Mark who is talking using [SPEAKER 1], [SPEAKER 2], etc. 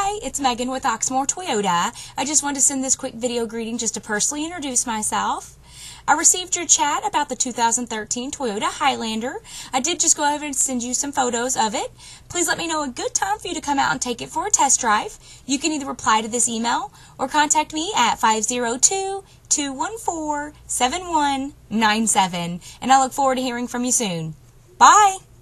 [SPEAKER 1] Hi, it's Megan with Oxmoor Toyota. I just wanted to send this quick video greeting just to personally introduce myself. I received your chat about the 2013 Toyota Highlander. I did just go over and send you some photos of it. Please let me know a good time for you to come out and take it for a test drive. You can either reply to this email or contact me at 502-214-7197. And I look forward to hearing from you soon. Bye!